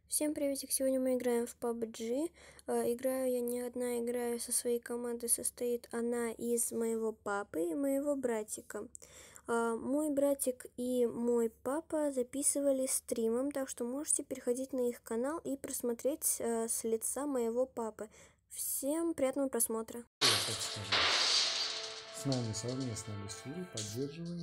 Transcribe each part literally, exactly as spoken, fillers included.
Всем приветик! Сегодня мы играем в пабг. Играю я не одна, играю со своей командой. Состоит она из моего папы и моего братика. Мой братик и мой папа записывали стримом, так что можете переходить на их канал и просмотреть с лица моего папы. Всем приятного просмотра. С нами совместно рисуем, поддерживаем.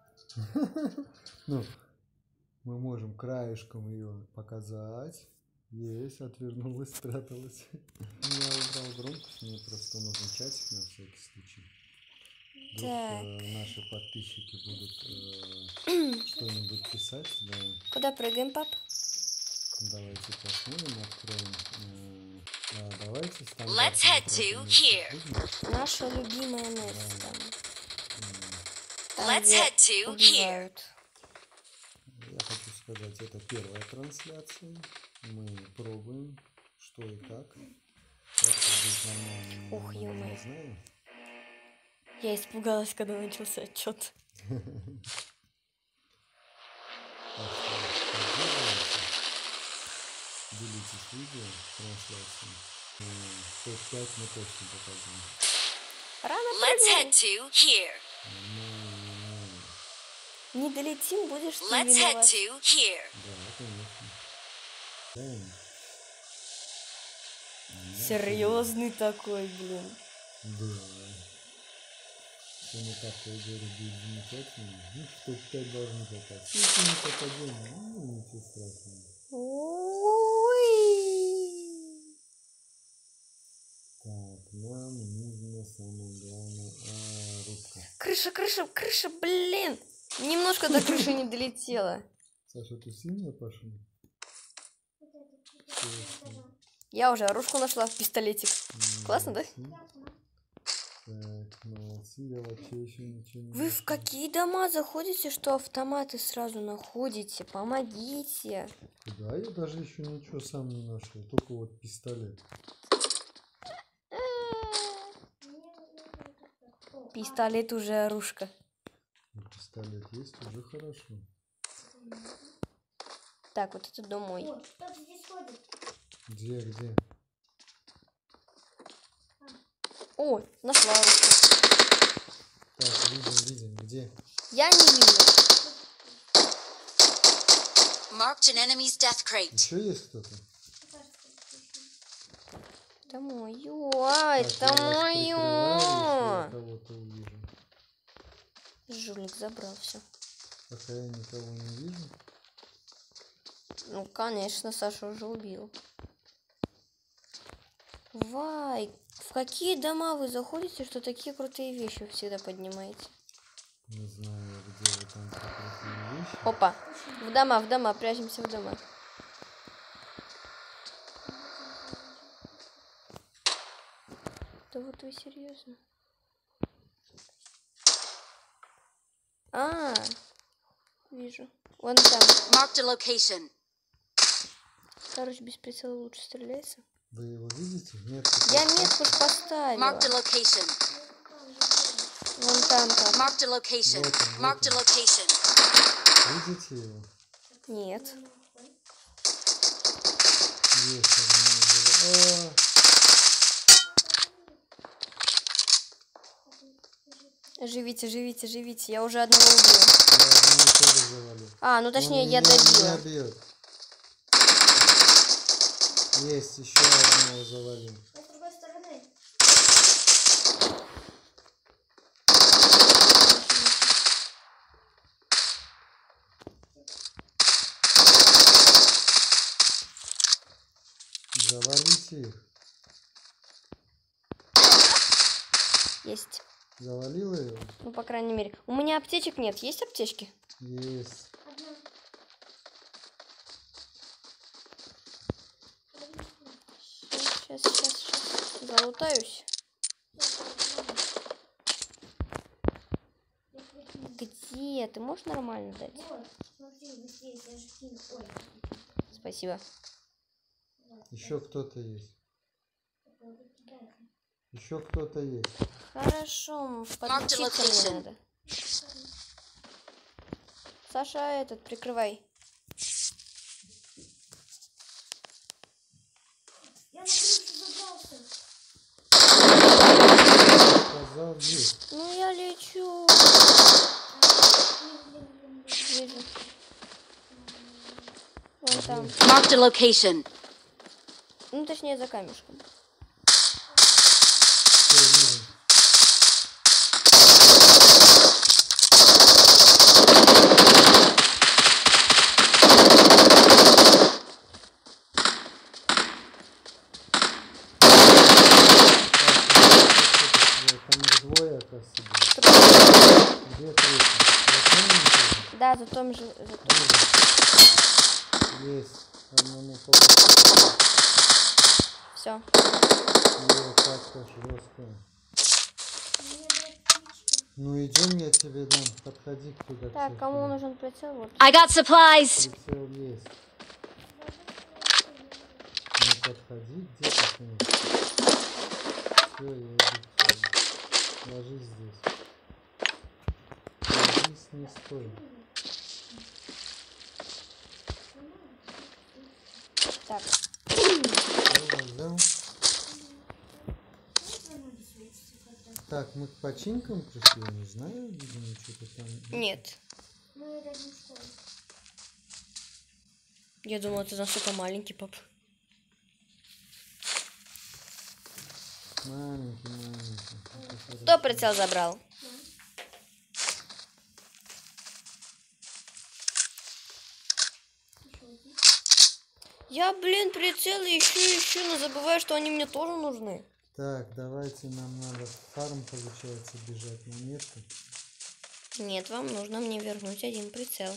Ну, мы можем краешком ее показать. Есть, отвернулась, спряталась. Я убрал громкость, мне просто нужен чатик на всякий случай. Вдруг э, наши подписчики будут э, что-нибудь писать. Да. Куда прыгаем, пап? Давайте посмотрим, откроем. Э, да, давайте Let's head to here. Наше любимое место. Там, Let's head to here. Я хочу сказать, это первая трансляция. Мы пробуем, что и как. Как быть нормально, Ух, мы ё-моё. не знаем. Я испугалась, когда начался отчет. Так что поддерживайте, делитесь видео, трансляцией. топ пять мы точно покажем. Рано Let's прыгаем. head to here. Не долетим, будешь ты Let's head виноват. to here. Да, конечно. Да. Серьезный такой, блин. Да. Все не так, я говорю, будет замечательно. Ну, что пять должны попасть. Если не попадем, ну, ничего страшного. Ой. Так, нам нужно самое главное, а, рубка. Крыша, крыша, крыша, блин. Немножко до крыши не долетела. Саша, ты сильно пошел? Я уже оружку нашла в пистолетик. Классно, да? Так, молодцы, я вообще еще ничего не Вы в какие дома заходите, что автоматы сразу находите? Помогите. Да, я даже еще ничего сам не нашел, только вот пистолет. Пистолет уже оружка. Пистолет есть, уже хорошо. Так, вот это дом мой. Где, где? О, нашла оружку. Так, видим, видим, где? Я не вижу. Marked an enemy's death crate. Еще есть кто-то? Это мое, а, Так, это я вас прикрываю, мое. если я кого-то увижу. Жулик забрал все. Пока я никого не вижу. Ну, конечно, Саша уже убил. Вай, в какие дома вы заходите, что такие крутые вещи вы всегда поднимаете? Не знаю, где вы там крутые вещи. Опа, в дома, в дома, прячемся в дома. Да вот вы серьезно? А, вижу. Вон там. Marked a location. Короче, без прицела лучше стреляется. Вы его видите? Метку Я поставьте. метку ж поставила. Marked a location. Вон там там. Marked a location. Вот он, вот Marked a он. location. Видите его? Нет. Есть одного. Живите, живите, живите. Я уже одного убила. Я одного тоже завалил. А, ну точнее, Он я меня- добила. меня бьет. Есть, еще одного завалил. Завалите их. Есть. Завалила его? Ну, по крайней мере. У меня аптечек нет. Есть аптечки? Есть. Сейчас, сейчас, сейчас. Залутаюсь. Где? Ты можешь нормально дать? Спасибо. Еще кто-то есть. Еще кто-то есть. Хорошо, подключиться мне надо. Саша, этот, прикрывай. сказал, есть. Ну я лечу. Вижу. Вон там. Marked a location. Ну точнее за камешком. Всё, вижу. Там их двое, оказывается, было. Где третий? За Да, за том же. За том. же. Есть. Одному попал. Все. Ее так-то жестко. Ну идем, я тебе дам. Подходи туда. Так, кому нужен прицел? Вот. I got supplies. Прицел есть. Ну подходи, где ты смотришь? Все, я иду к тебе. Ложись здесь. Ложись, не стой. Так. Всё, взял. Так, мы к починкам пришли, не знаю, видимо, что-то там. Нет. Я думала, ты настолько маленький, пап. Маленький, маленький. Это Кто прицел забрал? Я, блин, прицел ищу, ищу, но забываю, что они мне тоже нужны. Так, давайте, нам надо в фарм, получается, бежать на метку. Нет, вам нужно мне вернуть один прицел.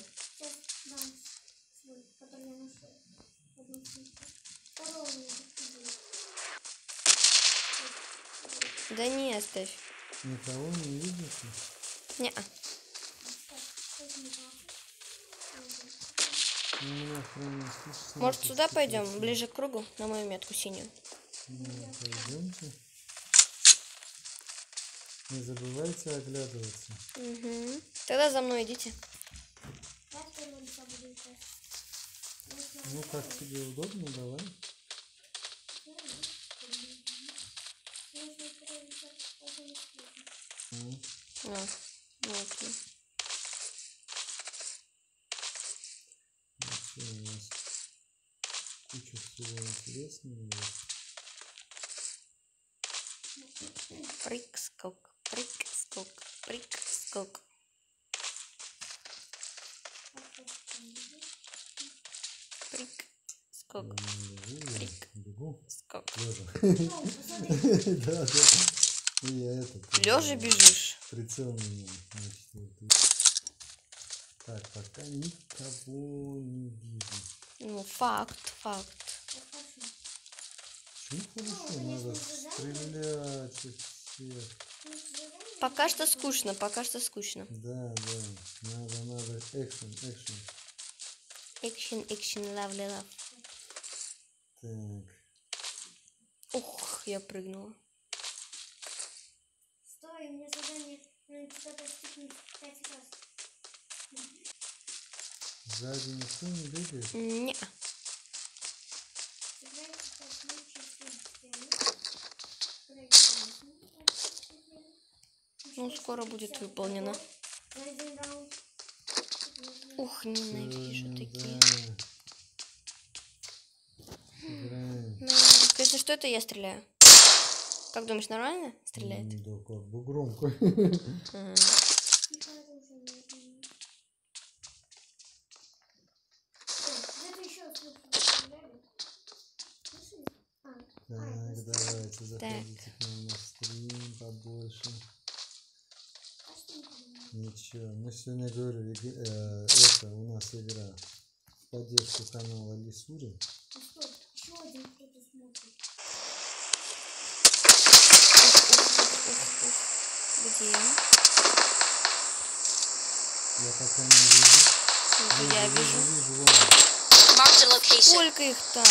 Да не, оставь. Никого не видите? Не-а. Ну, у меня хрен слышится. Может, сюда пойдем, ближе к кругу, на мою метку синюю. Ну, пойдемте. Не забывайте оглядываться. Угу. Тогда за мной идите. Ну, как тебе удобно, давай. Ну, А, вот. вообще у нас куча всего интересного есть. Прыг, скок, прыг, скок, прыг, скок. Прыг, скок, Я не бегу, я бегу. скок. Лежа. Да, да. И я этот. Лежа бежишь? Прицел меня на четвертый. Так, пока никого не вижу. Ну, факт, факт. Почему хорошо? Надо стрелять из всех. Пока что скучно, пока что скучно. Да, да. Надо, надо. Экшен, экшен. Экшен, экшен, лавли, лав. Так. Ух, я прыгнула. Стой, у меня задание что-то стукнуть пять раз. Сзади никто не бегает. Не. Ну, скоро будет выполнено. Ух, ненавижу Всё, такие. да. Играем. Ну, конечно, что это я стреляю? Как думаешь, нормально стреляет? М, Да, как бы громко. Ага. Так, давайте заходите к нам на стрим побольше. Ничего, мы сегодня говорю, иг- э, это у нас игра в поддержку канала Лисури. Где? Я пока не вижу. Ну, я вижу. Вижу, вон. Marked a location. Сколько их там?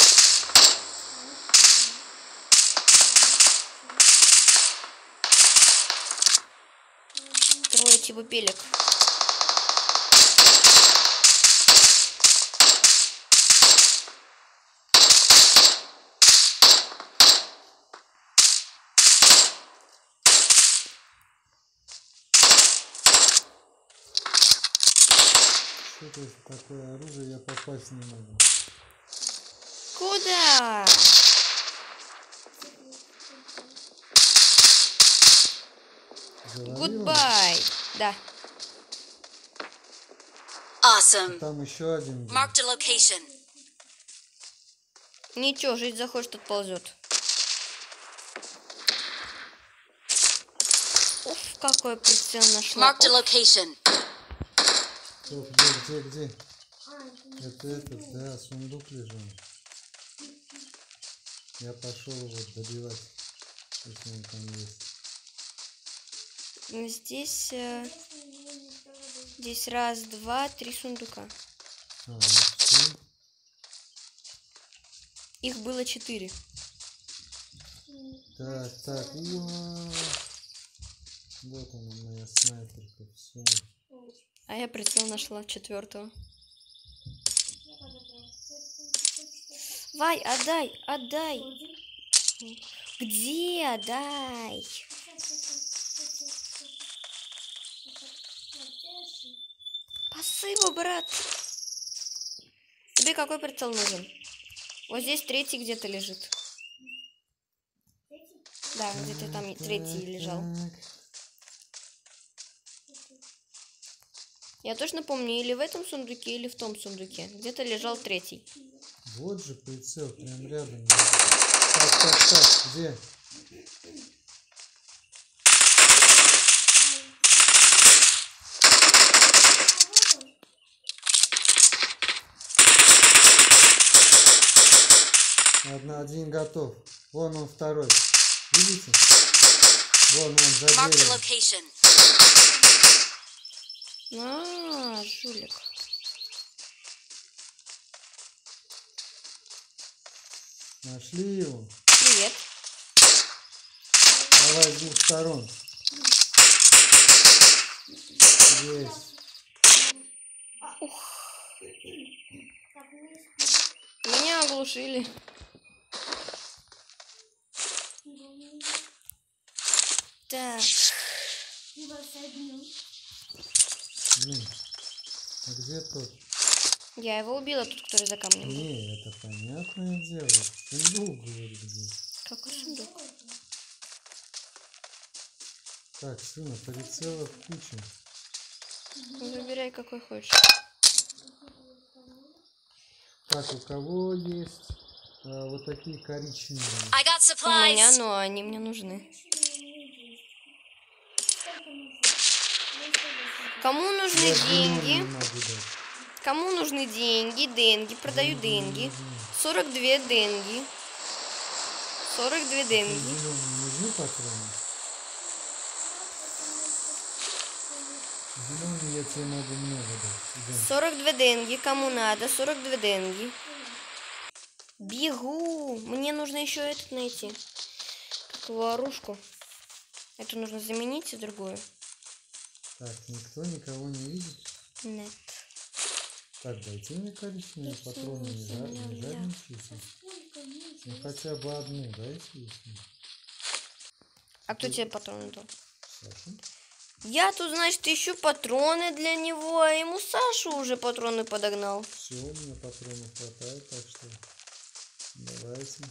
Трое типа пелек. Что-то такое оружие я попасть не могу. Куда? Завалило? Гудбай. Да. Awesome. Там еще один был. Marked a location. Ничего, жить захочешь, тут ползет. Уф, какой прицел нашла. Marked a location. Стоп, где, где, где? Это этот, да, сундук лежал. Я пошел его добивать, если он там есть. Здесь, э, здесь раз, два, три сундука. А, ну все. Их было четыре. Так, так, уа. Вот она, моя снайперка, все. А я прицел нашла четвертого. Вай, отдай, отдай. Где? Отдай. Спасибо, брат. Тебе какой прицел нужен? Вот здесь третий где-то лежит. Да, где-то там и третий лежал. Я точно помню, или в этом сундуке, или в том сундуке. Где-то лежал третий. Вот же прицел, прям рядом. Так, так, так, где? Одна, один готов. Вон он второй. Видите? Вон он за Marked a дверью. location. А, жулик. Нашли его. Привет. Давай с двух сторон. Есть. Меня оглушили. Так. Блин. А где тот? Я его убила, тот, который за камнем был. Не, это понятное дело. Сундук, говорит, где. Какой сундук? Так, сына, прицелов куча. Выбирай, какой хочешь. Так, у кого есть а, вот такие коричневые? I got У меня, supplies. но они мне нужны. Кому нужны Я зеленые деньги? могу дать. Кому нужны деньги? Деньги. Продаю деньги. сорок две деньги. сорок две деньги. Зеленые нужны патроны? Зеленые я тебе могу много дать. Идем. сорок две деньги. Кому надо? сорок две деньги. Бегу. Мне нужно еще этот найти. Как его оружку. Это нужно заменить и другую. Так, никто никого не видит? Нет. Так, дайте мне коричневые патроны, не жар- не жадничайте. Ну хотя бы одну дайте. если. А кто тебе патроны дал? Саша? Я тут, значит, ищу патроны для него, а ему Саша уже патроны подогнал. Все, у меня патронов хватает, так что давайте.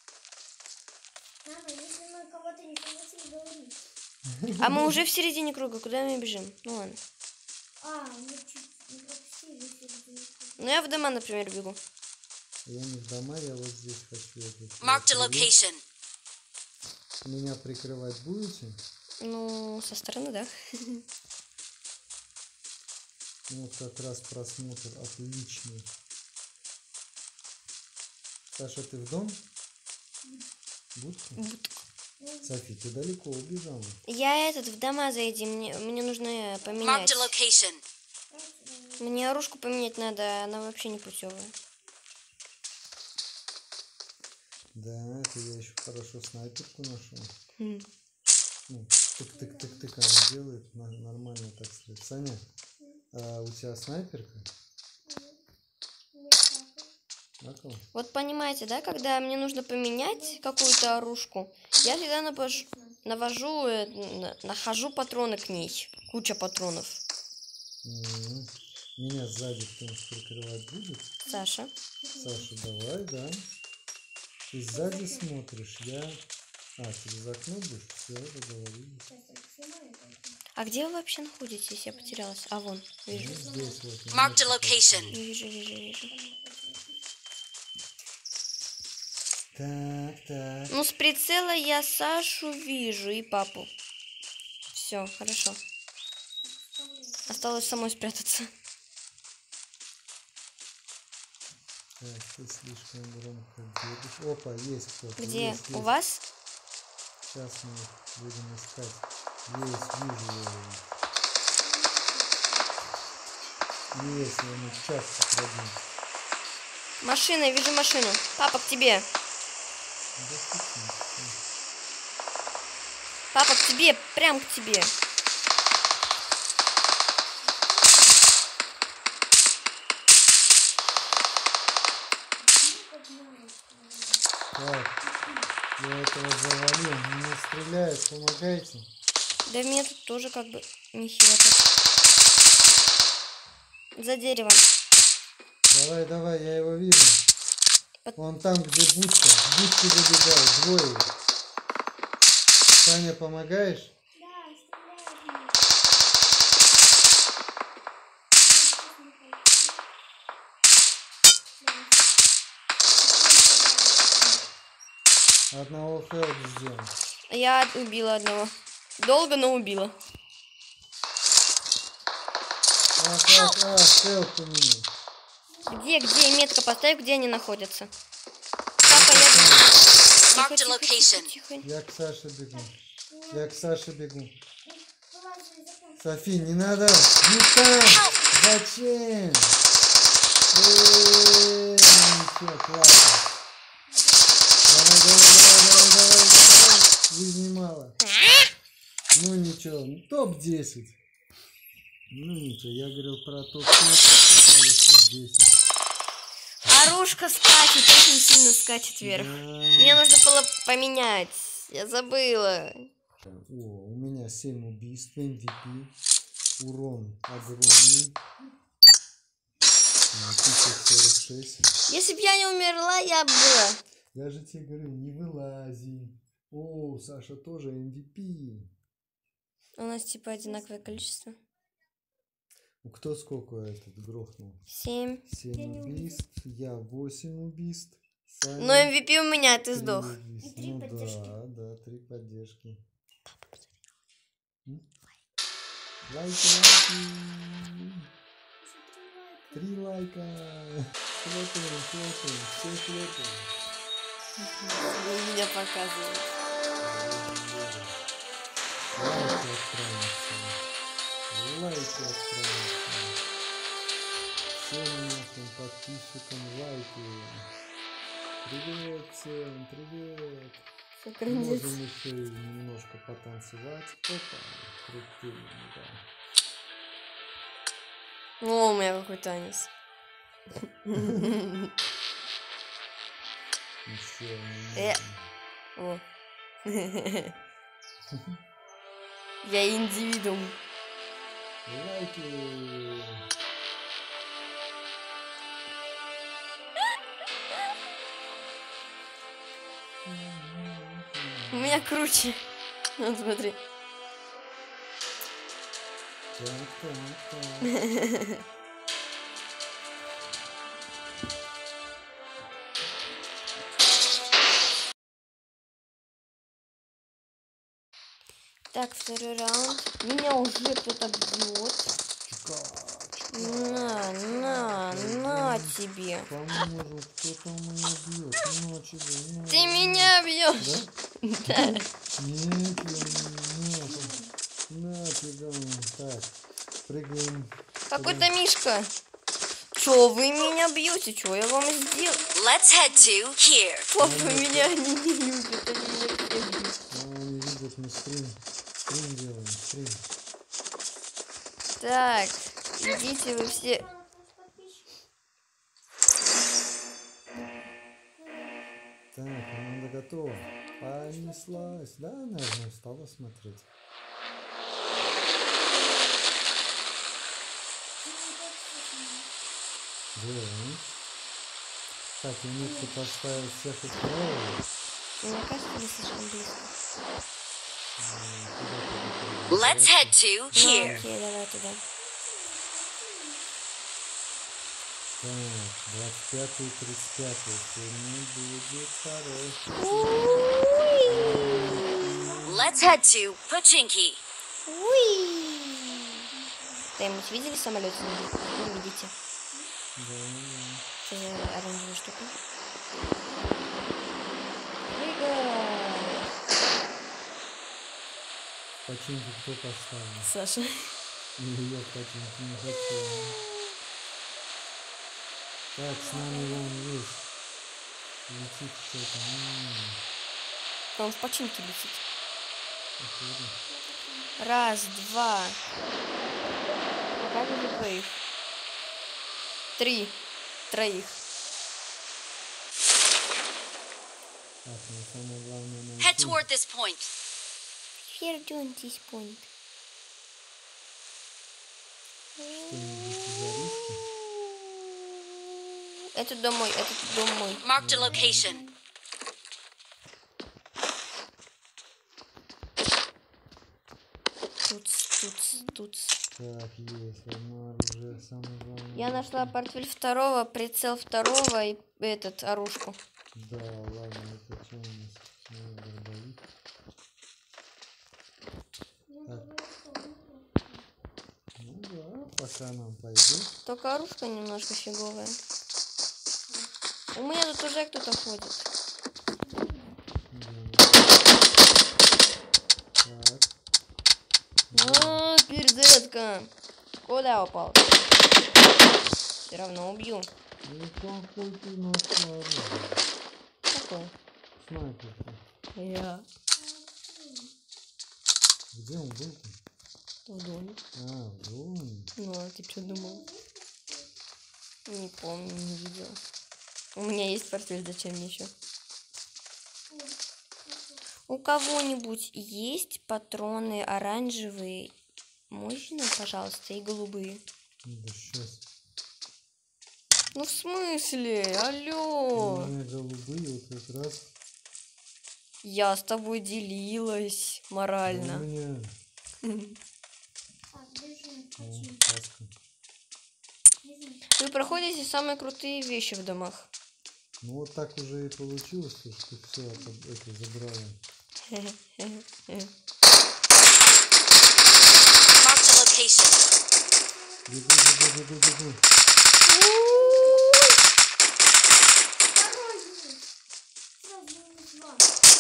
Мама, если мы кого-то не заметим, говори. А мы уже в середине круга, куда мы бежим? Ну ладно. А, мы чуть не пропустили середину. Ну я в дома, например, бегу. Я не в дома, я вот здесь хочу. этот, Marked a э, прилечь. location. Меня прикрывать будете? Ну, со стороны, да. Вот как раз просмотр отличный. Саша, ты в дом? Будка? Софи, ты далеко убежала. Я этот, в дома зайди, мне, мне нужно э, Marked поменять. a location. Мне оружку поменять надо, она вообще не путевая. Да, это я еще хорошо снайперку нашел. Хм. Ну, тык-тык-тык-тык она делает, на- нормально, так сказать. Саня, а у тебя снайперка? На кого? Вот понимаете, да, когда мне нужно поменять какую-то оружку, я всегда напож- навожу, э, на- нахожу патроны к ней. Куча патронов. М. Меня сзади кто-нибудь прикрывать будет? Саша. Саша, давай, да. Ты сзади смотришь, я... А, через окно будешь? Все, договорились. Сейчас я снимаю это. А где вы вообще находитесь? Я потерялась. А, вон, вижу. Ну, здесь вот. Marked a немножко location. Вижу, вижу, вижу. Так, так. Ну, с прицела я Сашу вижу и папу. Все, хорошо. Осталось самой спрятаться. Так, ты слишком громко бегаешь. Опа, есть кто-то. Где? Есть, У есть. вас? Сейчас мы их будем искать. Есть, вижу я его. Есть, я ему сейчас попробую. Машина, я вижу машину. Папа, к тебе. Доступно. Папа, к тебе, прям к тебе. Так, я этого завалил. Меня стреляют, помогайте. Да мне тут тоже как бы нехило так. За деревом. Давай, давай, я его вижу. Вон там, где будка. В будке забегают, двое их. Саня, помогаешь? Да, стреляют меня. Одного хелп ждем. Я убила одного. Долго, но убила. Ах, ах, ах, хелп у меня. Где, где? Метка поставь, где они находятся. Папа, я... Marked a Тихо, тихо, location. тихо, тихо. Я к Саше бегу. Я к Саше бегу. Вылазь из окна. Софи, не надо! Не там! Зачем? Эээ, ничего, классно. Давай, давай, давай, давай, давай, давай. Жизни мало. Ну ничего, топ десять. Ну ничего, я говорил про топ пять, попали топ десять. Оружка скачет, очень сильно скачет вверх. Да. Мне нужно было поменять. Я забыла. О, у меня семь убийств, эм ви пи. Урон огромный. тысяча сорок шесть. Если бы я не умерла, я бы была. Я же тебе говорю, не вылази. О, Саша тоже эм ви пи. У нас типа одинаковое количество. Ну, кто сколько этот грохнул? Семь. семь убийств, я восемь убийств. Саня Но эм ви пи у меня, ты три сдох. убийства. И три Ну поддержки. да, да, три поддержки. М? Лайки, лайки. Три лайка. Хлопаем, хлопаем, все хлопаем. Меня показывают. Лайки отправимся. Лайки отправимся. Всем нашим подписчикам лайки. Привет всем, привет. Сократить. Можем еще и немножко потанцевать. Опа, крутые, да. О, у меня какой танец. Еще Э. не О. Я индивидуум. лайки. У меня круче. Вот смотри. Так, так, так. Так, второй раунд. Меня уже кто-то бьет. Чика, чика. На, на, на тебе. Поможет, кто-то меня бьет. На тебе, на. Ты меня бьешь. Да? Да. Нет, я не на, на тебя. Так, прыгаем. Какой-то мишка. Чё, вы меня бьете? Чё я вам сделал? Let's head to here. Папа, меня они не любят, они меня все бьют. А, они видят, мы стрим. Стрим делаем, стрим. Так, идите вы все. Так, команда готова. Понеслась. Да, наверное, устала смотреть. Да. Так, юнитку поставить всех устраивает. Мне кажется, не слишком близко. Let's head to Ну, here. окей, давай туда. Так, двадцать пятый и тридцать пятый. Сегодня будет хороший. Let's head to Pochinki. Кто-нибудь видели самолет? Вы видите? Да, да. Что за оранжевая штука? Прыгай! Починки кто поставил? Саша. Не я починки не хочу. Так, с нами вон есть. Летит что-то. Он в починке летит. М-м-м. Раз, два. Покажи двоих. Три. Троих. Так, ну самое главное Head найти. toward this point. Here doing this point. Что-нибудь из оружки. Это дом мой, это дом мой. Marked a location. Тут, тут, тут. Так, есть одно оружие, самое главное. Я нашла портфель второго, прицел второго и этот, оружку. Да, ладно, это что у нас? Снова дробовик. Ну да, пока нам пойдет. Только оружка немножко фиговая. У меня тут уже кто-то ходит. Так. А, перезарядка. Куда упал? Все равно убью. Ну какой ты нашла оружие? Какой? Снайперка. Я. Где он был-то? В доме. А, в доме. Ну, а ты что думал? Не помню, не видела. У меня есть портфель, зачем мне еще? У кого-нибудь есть патроны оранжевые? Можно, пожалуйста, и голубые? Да сейчас. Ну в смысле? У Алло! меня голубые вот как раз. Я с тобой делилась У морально. меня. Так, держи, О, хочу. каска. Держи. Вы проходите самые крутые вещи в домах. Ну вот так уже и получилось, что ты все это, это забрала. Marked a location. Бегу, бегу, бегу, бегу. Второй есть. Сразу минус два.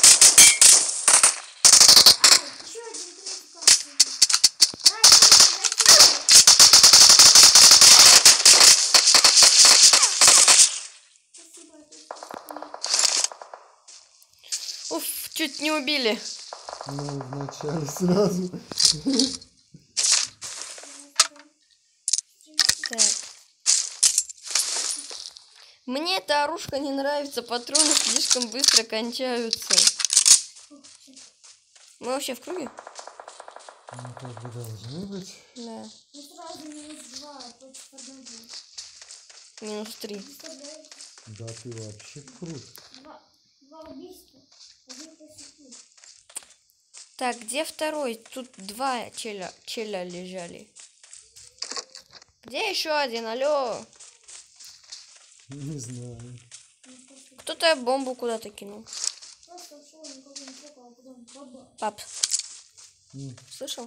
А, еще один третий каст. А, спасибо. Уф, чуть не убили. Ну, вначале сразу. Так. Мне эта оружка не нравится, патроны слишком быстро кончаются. Мы вообще в круге? Ну, как бы должны быть. Да. Ну сразу минус два против одного. Минус три. Представляете? Да ты вообще крут. Два, два убийства. Один просекут. Так, где второй? Тут два челя, челя лежали. Где еще один? Алло. Не знаю. Кто-то бомбу куда-то кинул. Просто ушел, никого не трогал, а потом баба. Пап, М, слышал?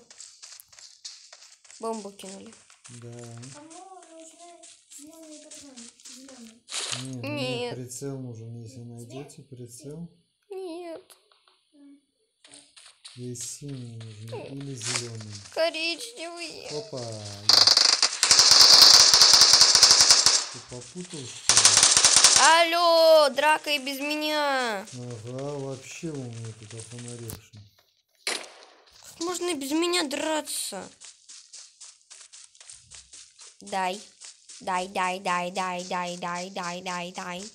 Бомбу кинули. Да. Кому нужны зеленые патроны? Зеленые. Нет, Нет. мне прицел нужен. Если найдете прицел, Нет. есть синий нужен или зеленый. Коричневый. Опа. Ты попутал, что ли? Алло, драка и без меня. Ага, вообще у меня тут фонаревший. Можно и без меня драться. Дай. Дай, дай, дай, дай, дай, дай, дай, дай, дай.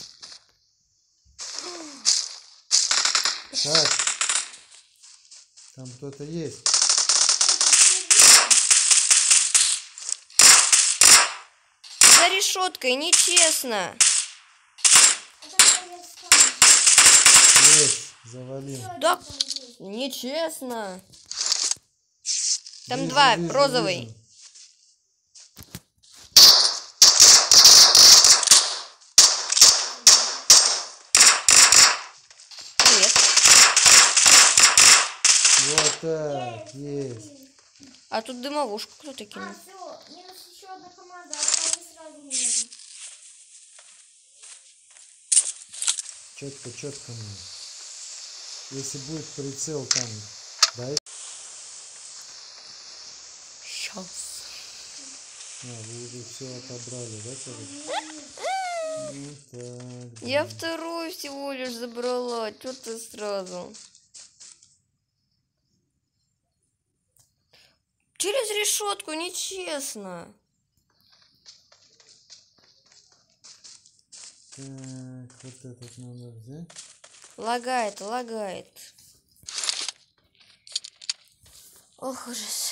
Так. Там кто-то есть. за решеткой, нечестно. Это я встану. Есть, завалил. Всё, Да. там есть. Нечестно. Там Вижу, два, вижу, розовый. вижу. Привет. Вот так, есть. А тут дымовушку кто-то А, кинул. все, минус еще одна команда, а там сразу нет. Четко, четко мне. Если будет прицел там, дай. Сейчас. А, вы уже все отобрали, да, короче? Ну так, да. Я вторую всего лишь забрала. Чё ты сразу? Через решетку, нечестно. Так, вот этот надо взять. Лагает, лагает. Ох, ужас.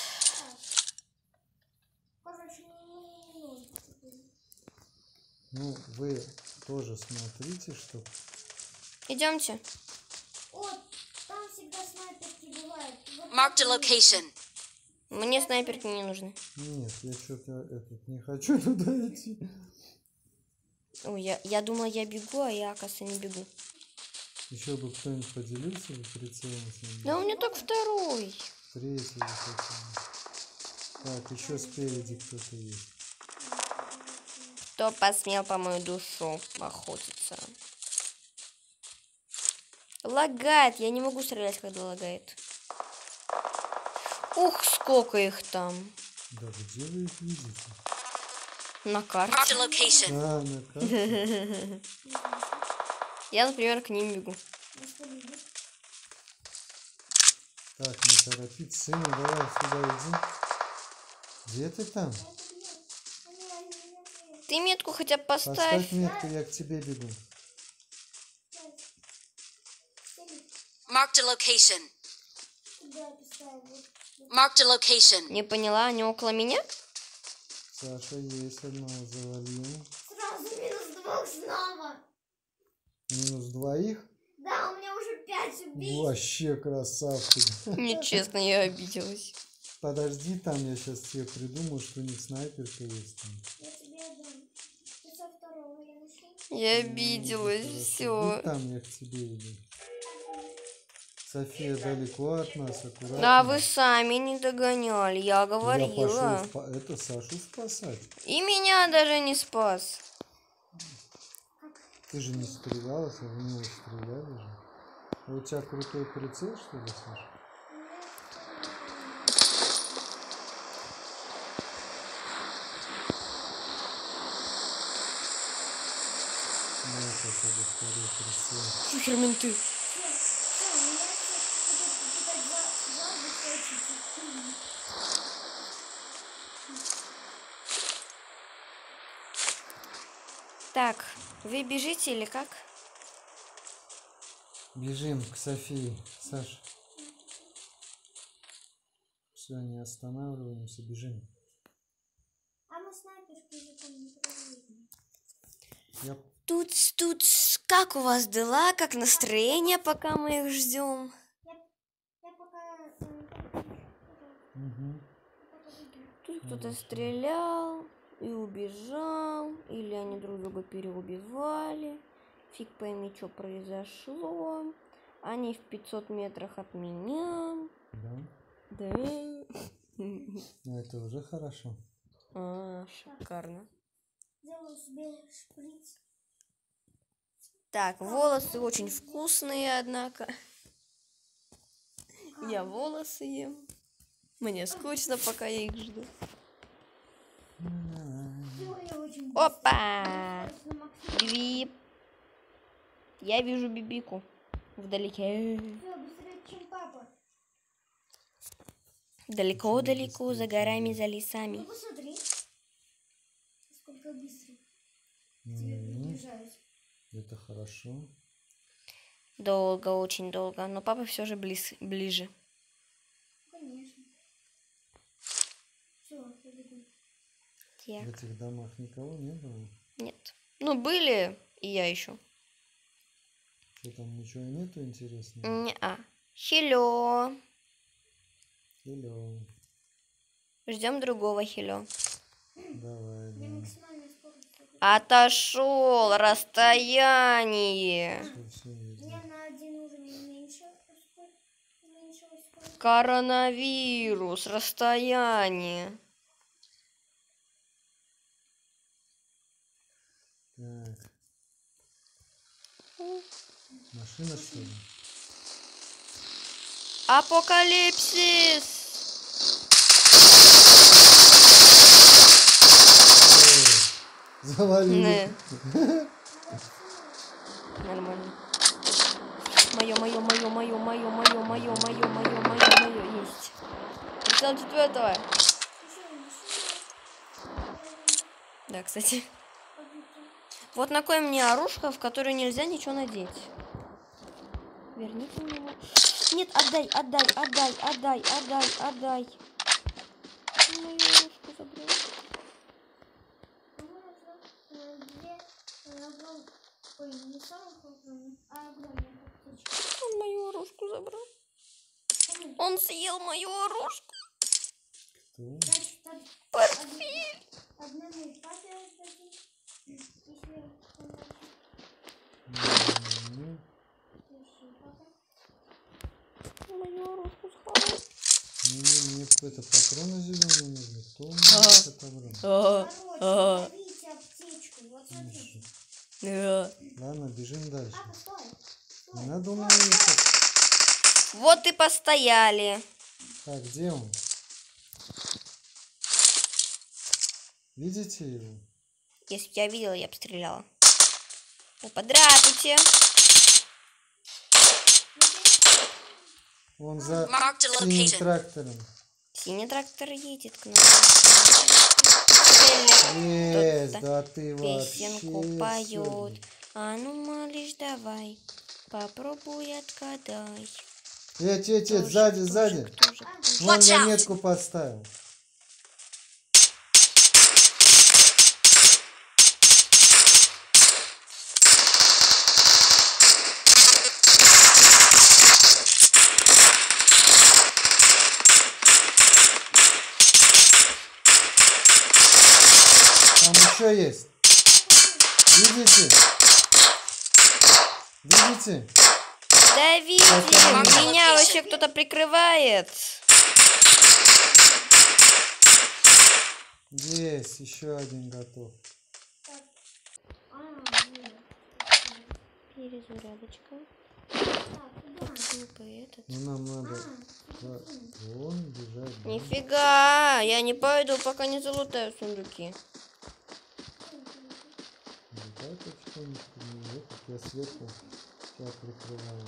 Короче, не нужно. Ну, вы тоже смотрите, что... Идемте. Вот, там всегда снайперки бывают. Вот Marked a так вот. location. Мне снайперки не нужны. Нет, я что-то этот не хочу туда идти. Ой, я, я думала, я бегу, а я, оказывается, не бегу. Еще бы кто-нибудь поделился бы прицелом с ним. Да у меня только второй. Третий бы хотел. Так, еще спереди кто-то есть. Кто посмел по мою душу охотиться? Лагает. Я не могу стрелять, когда лагает. Ух, сколько их там. Да где вы их видите? На Marked карте. a location. А, на карте. Я, например, к ним бегу. На что любит. Так, не торопись. Сыну, давай сюда иди. Где ты там? Ты метку хотя бы поставь. Поставь метку, я к тебе бегу. Marked a location. Куда поставил? Вот. Marked a location. Не поняла, они около меня? Саша есть, одного завалил. Сразу минус двух снова. Минус двоих. Да, у меня уже пять убийств. Вообще красавчик. Нечестно, я обиделась. Подожди, там я сейчас тебе придумаю, что у них снайперка есть там. Я тебе отдам. Ты со второго я нашел. Я Ну, обиделась, хорошо. все. Будь там, я к тебе иду. София далеко от нас, аккуратно. Да вы сами не догоняли, я Я говорила. пошел спа- это Сашу спасать. И меня даже не спас. Ты же не стреляла, а в него стреляли же. А у тебя крутой прицел, что ли, Саша? Ну, хотя бы второй прицел. Сухер менты. Все, все, у меня все. Тут два, два высочить. Так, вы бежите или как? Бежим к Софии, Саша. Все, не останавливаемся, бежим. А мы снайперки же там не проверим. Я Тут, тут, как у вас дела, как настроение, пока мы их ждем? Я пока... э, Угу. пока подойду. Тут кто-то стрелял и убежал, или они друг друга переубивали. Фиг пойми, что произошло. Они в пятьсот метрах от меня. Да? Да. Ну, это уже хорошо. А, шикарно. Сделаю себе шприц. Так, волосы очень вкусные, однако. Я волосы ем. Мне скучно, пока я их жду. Всё, я очень Опа! быстро на максимум. Гвип. Я вижу бибику вдалеке. Всё, быстрее, чем папа. Далеко-далеко, за горами, за лесами. Ну посмотри, сколько быстро к тебе Мгм. приближаюсь. Это хорошо. Долго, очень долго. Но папа все же близ, ближе. Конечно. Все, я бегу. В Так. этих домах никого не было? Нет. Ну, были, и я еще. Что там, ничего нету интересного? Не-а. Хилё. Hello. Ждем другого хилё. Давай, Я да. максимальную скорость. хочу. Отошел. Расстояние. Всё, всё видно. Я на один уровень уменьшил скорость. Уменьшила скорость. Коронавирус. Расстояние. Так. Машина, что ли? Апокалипсис. Ой, завалили. Не. Нормально. Мое, мое, мое, мое, мое, мое, мое, мое, мое, мое, мое. Есть. Начало четвертого. Да, кстати. Вот на кой мне оружка, в которую нельзя ничего надеть. Верните мне его. Нет, отдай, отдай, отдай, отдай, отдай, отдай. Мою оружку забрал. Ой, не самых огромных, а огромных аптечек. Он мою оружку забрал. Он съел мою оружку. Кто? Значит, од- Портфель. одному папе отдадим. Если он хочет. М, Еще папа. Мою оружку схавал. Мне, мне какой-то патроны зеленый нужны. Кто у Ага. меня их отобрал? Ага, Короче, ага. ловите аптечку. Вот смотрите. Да. Ладно, бежим дальше. Папа, стой. Стой. Не надо у меня ехать. Вот и постояли. Так, где он? Видите его? Если бы я видела, я бы стреляла. Опа, здравствуйте. Он за Marked a синим location. трактором. Синий трактор едет к нам. Есть, Кто-то да ты Песенку вообще поет. сёрный. А ну, малыш, давай. Попробуй отгадай. Эть, эть, Кто эть, же, сзади, кто же, сзади. кто же, кто же? Вон Watch я out. метку поставил. Там еще есть. Видите? Видите? Да видим, Это меня вообще кто-то прикрывает. Есть, еще один готов. А, вот. Перезарядочка. Так, куда? Ну-ка, этот. Ну нам надо А, во- вон бежать. да. Нифига, я не пойду, пока не залутаю сундуки. Вот так вот что-нибудь, ну, этот я сверху тебя прикрываю.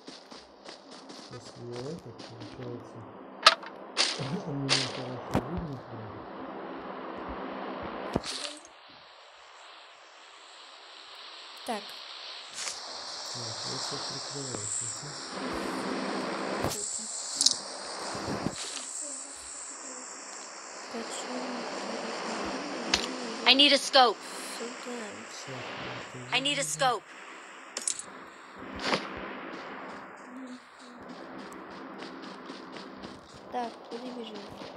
Если этот, получается, у меня хорошо видно прям. Так, Так, я все прикрываю. слышишь? I need a scope. сюда. Всё, I need a scope. Так, куда бежим?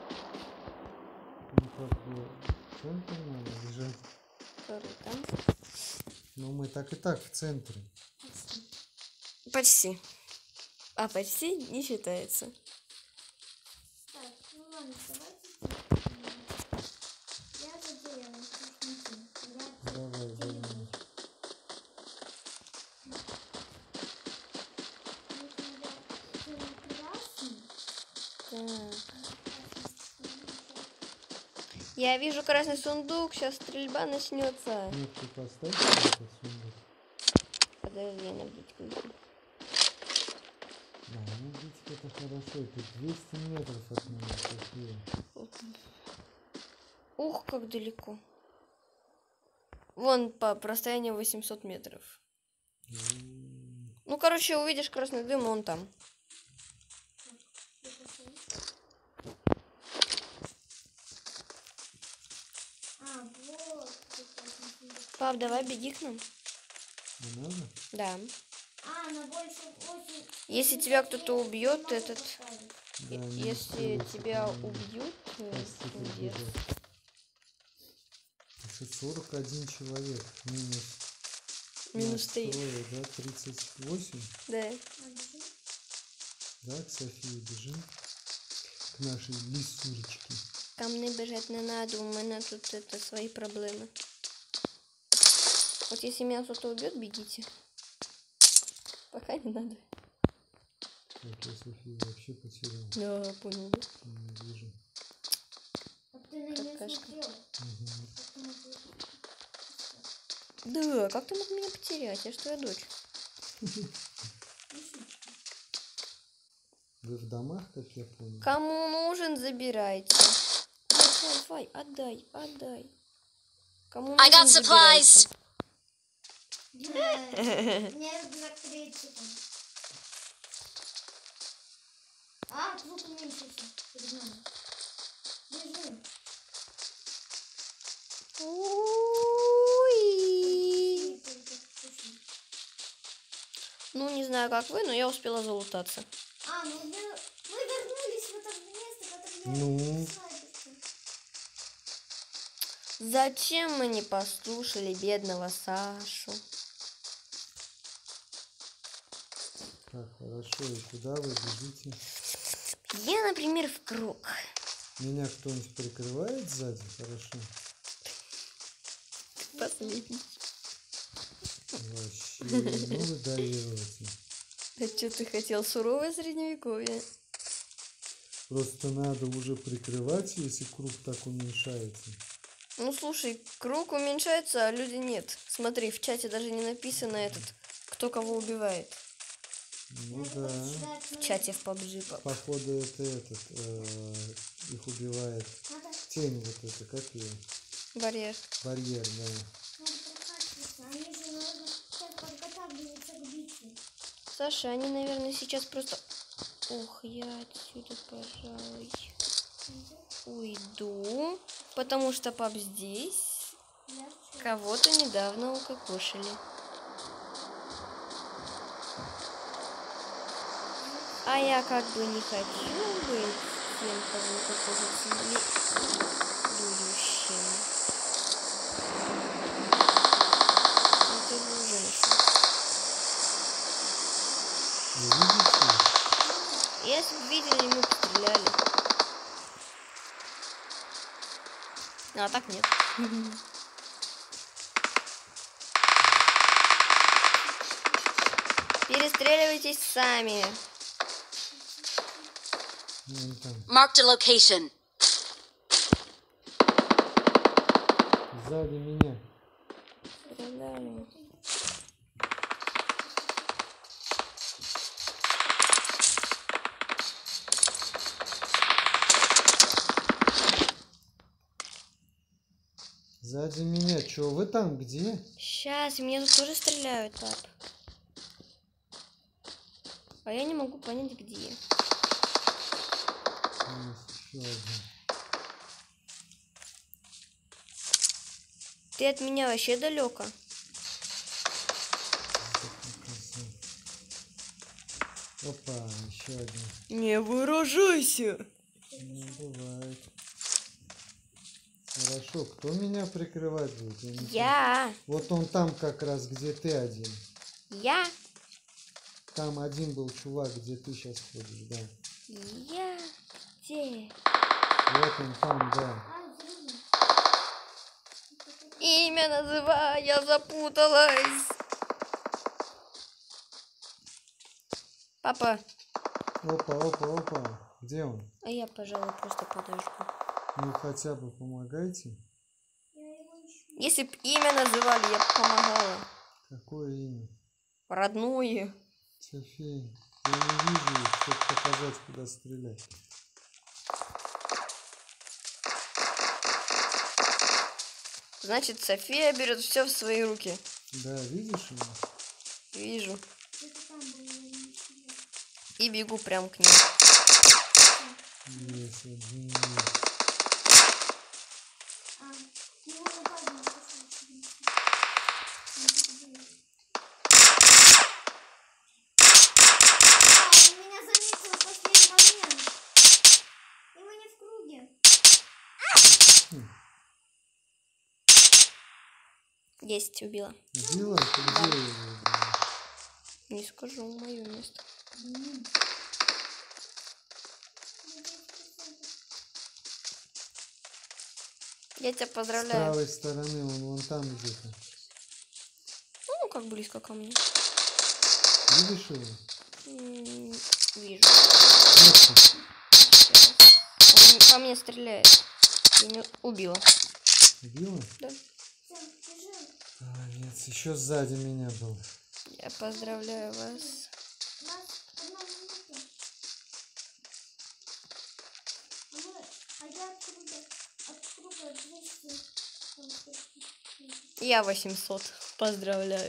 ну как бы в центр надо бежать. Круто. Ну мы так и так в центре. Почти. А почти не считается. Так, ну ладно, давайте. Я за деревом. Я Давай, за давай. деревом. Так. Я вижу красный сундук, сейчас стрельба начнется. Метку поставь на этот сундук. Подожди, на битку. Да, ну битик это хорошо. Тут двести метров от меня пошли. Ух, как далеко. Вон по расстоянию восемьсот метров. М, Ну, короче, увидишь красный дым, он там. А, Пап, давай беги к нам. Не надо? Да. А, на больше восемь. Если тебя кто-то убьет, Могу этот... поставить. Да, не Если успеете тебя по-моему, убьют, э, спасти пиздец. прибежать. Еще сорок один человек. Минус. Минус три. Настроя, да, тридцать восемь. Да. А, где? Да, к Софии бежим. К нашей лисурочке. Ко мне бежать не надо, у меня тут это свои проблемы. Вот если меня кто-то убьет, бегите. Пока не надо. Так, я Софию вообще потерял. Да, понял. Не вижу. А ты на нее Какашка. смотрел? Угу. Как ты могла? Да, как ты мог меня потерять? Я ж твоя дочь. Вы в домах, как я понял? Кому нужен, забирайте. Давай, давай, отдай, отдай. Кому I got нужен, supplies. забирайте. Мне рюкзак тридцать. А, звук уменьшился. Перед нами. Бежим. Ой. И только слушай. Ну, не знаю, как вы, но я успела залутаться. А, ну мы, мы вернулись в это место, которое Ну? снайперство. Зачем мы не послушали бедного Сашу? Так, хорошо. И куда вы бежите? Я, например, в круг. Меня кто-нибудь прикрывает сзади? Хорошо. Последний. Вообще, ну вы даете. Да что ты хотел? Суровое средневековье. Просто надо уже прикрывать, если круг так уменьшается. Ну, слушай, круг уменьшается, а люди нет. Смотри, в чате даже не написано этот, кто кого убивает. Ну да. В чате в пабджи. пап. Походу это этот, э, их убивает. Надо, Тень вот эта, как ее? Барьер. Барьер, да. надо прокачиваться. Они же нужно сейчас подготавливаться к битве. Саша, они, наверное, сейчас просто... Ох, я отсюда, пожалуй, уйду. Потому что пап здесь. Я в Кого-то недавно укокошили. А я как бы не хочу быть тем, кого укокошить следующим. Это уже нашел. Вы видите? Если бы видели, мы бы стреляли. А так нет. Перестреливайтесь сами. Вон там. Marked a location. Сзади меня. Стреляю. Сзади меня. Чё, вы там где? Сейчас, меня тут тоже стреляют, пап. А я не могу понять, где. Есть еще один. Ты от меня вообще далеко. Опа, еще один. Не выражайся. Ну, бывает. Хорошо, кто меня прикрывать будет? Я. не знаю. Я. Вот он там как раз, где ты один. Я. Там один был чувак, где ты сейчас ходишь, да. Я. Где? Вот он там, да. А, взрывы. Имя называй, я запуталась. Папа. Опа, опа, опа. Где он? А я, пожалуй, просто подожду. Ну хотя бы помогайте. Я его ищу. Если б имя называли, я бы помогала. Какое имя? Родное. София. Я не вижу их, чтобы показать, куда стрелять. Значит, София берет все в свои руки. Да, видишь его? Вижу. Где-то там был, я не ищу. И бегу прям к ним. Есть один. А, его напали, Есть, убила. Убила? Ты где ее убила? Не скажу, мое место. Я тебя С поздравляю. правой стороны, он вон там где-то. Ну, как близко ко мне. Видишь его? М, Вижу. Метку. Он по мне стреляет. Я не убила. Убила? Да. Молодец. Еще сзади меня был. Я поздравляю вас. Я восемьсот. Поздравляю.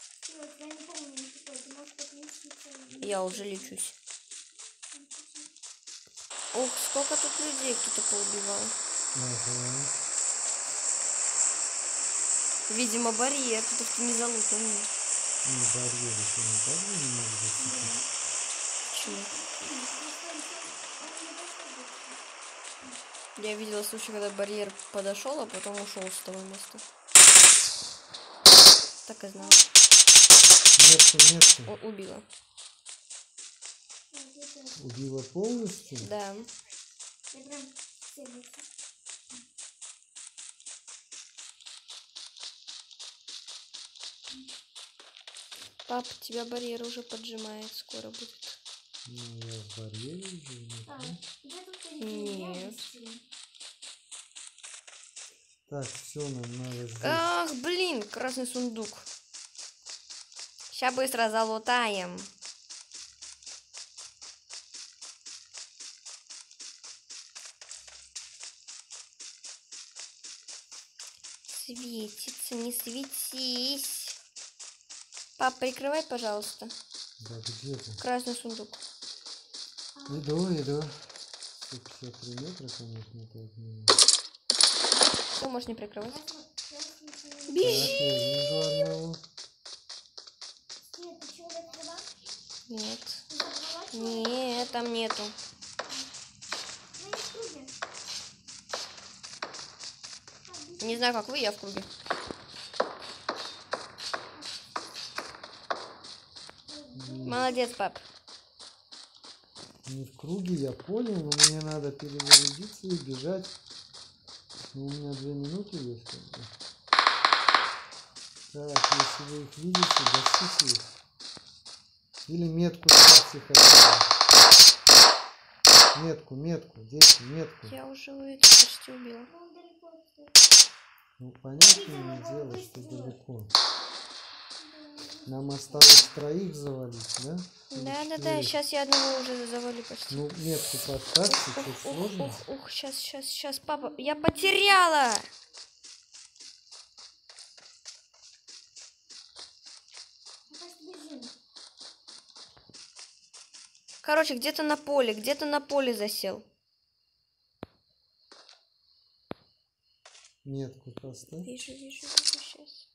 Я уже лечусь. Ух, сколько тут людей кто-то поубивал. Ага. Видимо, барьер, потому что не залутанный. Ну, барьер еще не так же не могут зацепить. Почему? Я видела случай, когда барьер подошел, а потом ушел с того места. Так и знала. Метку, метку. О, убила. Убила полностью? Да. Пап, тебя барьер уже поджимает, скоро будет. Ну, я в барьере уже. Нет, да? Нет. Так, все, нам надо здесь. Ах, блин, красный сундук. Сейчас быстро залутаем. Светится, не светись. Пап, прикрывай, пожалуйста. Да, где ты? Красный сундук. Иду, иду. сто пятьдесят три метра, конечно, это от меня. Все, можешь не прикрывать. Так, Бежи! я вижу одного. Нет. Нет, там нету. Не знаю, как вы, я в круге. Молодец, пап. Не в круге, я понял, но мне надо перезарядиться и бежать. Ну, у меня две минуты есть. Как бы. Так, если вы их видите, гасите их. Или метку ставьте хотя бы. Метку, метку, дети, метку. Я уже это почти убила. Ну, понятное дело, что далеко. Нам осталось троих завалить, да? Или Да, да, да, четверых? сейчас я одного уже завалю почти. Ну, метку поставьте, Ух, чуть ух, сложно. ух, ух, сейчас, сейчас, сейчас, папа, я потеряла! Короче, где-то на поле, где-то на поле засел. Метку поставь. Вижу, вижу, вижу, сейчас.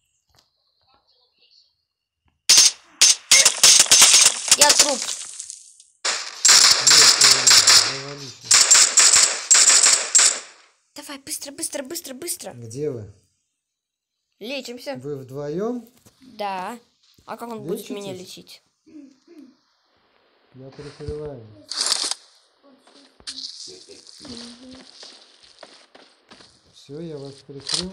Я труп. Завали сейчас. Давай, быстро, быстро, быстро, быстро. Где вы? Лечимся. Вы вдвоем? Да. А как он будет Лечитесь? меня лечить? Я прикрываю. Все, я вас прикрыл.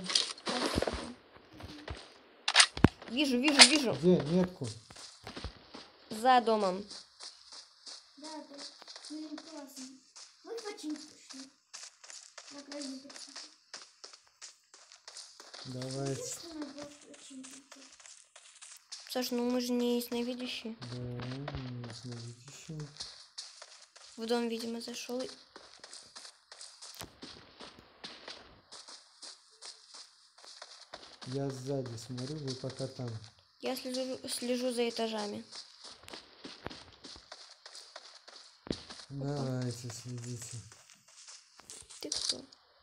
Вижу, вижу, вижу. Где метку? За домом. Да, это ну, классно. Вот почему пришли. На краю почему. Давайте. Что надо было почему? Саш, ну мы же не ясновидящие. Да, не смотрите. В дом, видимо, зашел. Я сзади смотрю, вы пока там. Я слежу, слежу за этажами. Давайте, следите. Ты кто?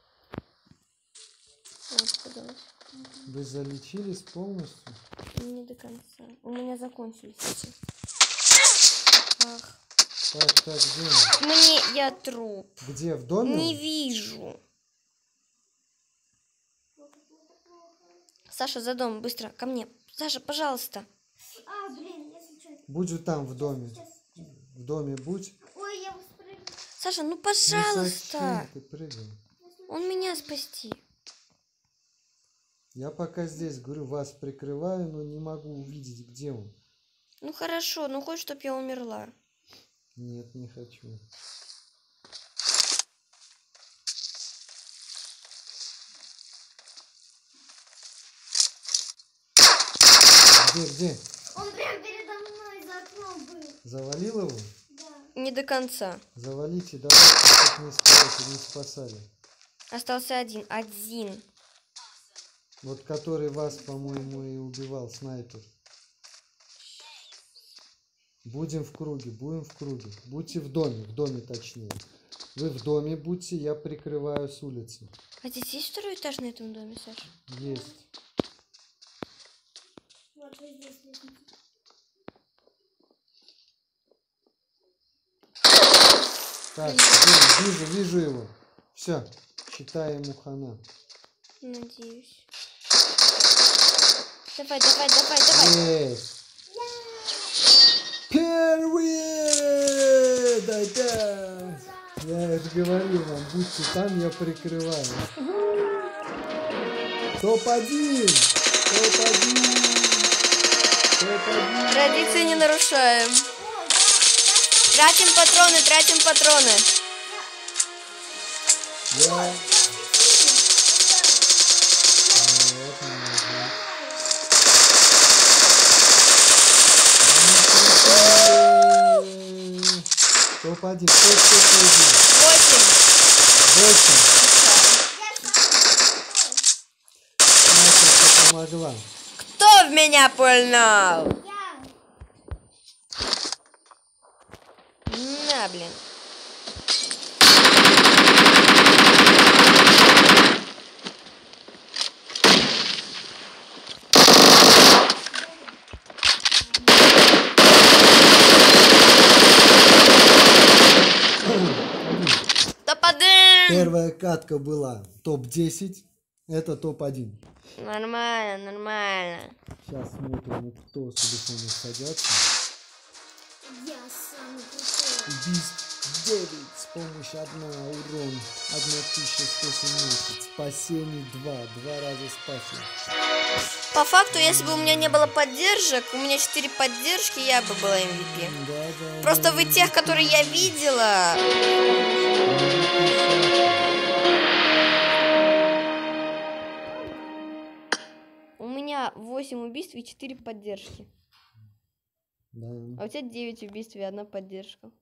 Вот, подалась. Вы залечились полностью? Не до конца. У меня закончились эти. Ах. Так, так, где? Мне я труп. Где, в доме? Не вижу. Саша, за дом, быстро, ко мне. Саша, пожалуйста. А, блин, я случайно. Будь же там в доме. Сейчас, сейчас. В доме будь. Ой, я воспрыгну. Саша, ну Ну пожалуйста. зачем ты прыгал? Он меня спасти. Я пока здесь, говорю, вас прикрываю, но не могу увидеть, где он. Ну хорошо, ну хочешь, чтоб я умерла? Нет, не хочу. Где, где? Он прям передо мной за окном был. Завалил его? Да. Не до конца. Завалите, давайте, чтобы не спасали, не спасали. Остался один. Один. Вот который вас, по-моему, и убивал, снайпер. Будем в круге, будем в круге. Будьте в доме, в доме точнее. Вы в доме будьте, я прикрываю с улицы. А здесь есть второй этаж на этом доме, Саша? Есть. Вот вы здесь лестница. Так, вижу, вижу, вижу его. Все, считаем ему хана. Надеюсь. Давай, давай, давай, давай. Есть. Первые! Да-да! Я же говорил вам, будьте там, я прикрываю. Топ-один! Топ-один! Топ-один! Традиции не нарушаем. Тратим патроны, тратим патроны. Я... Вот, молодец. Топ-один, топ-один. Восемь. Восемь. Настя, ты помогла. Кто в меня пульнул? Я. На, блин. Топ-один. Первая катка была топ десять, это топ один. Нормально, нормально. Сейчас смотрим, кто с телефона садятся. Я самый крутой. Убийств девять, с помощью одна, урон тысяча сто семнадцать, спасений два, два раза спасен. По факту, если бы у меня не было поддержек, у меня четыре поддержки, я бы была эм ви пи. Да, да, Просто да, вы да. тех, которые я видела. У меня восемь убийств и четыре поддержки. Да. А у тебя девять убийств и одна поддержка.